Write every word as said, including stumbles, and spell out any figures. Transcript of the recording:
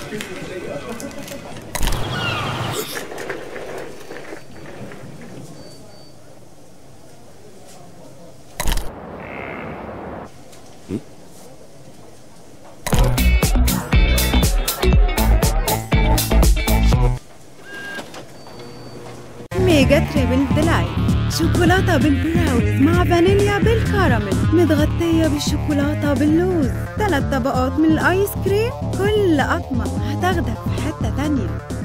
ميجا تريبل ديلايت شوكولاتة بالبراونز مع فانيليا بالكراميل متغطية بالشوكولاتة باللوز ثلاث طبقات من الآيس كريم كل قطمة هتاخدك في حتة تانية.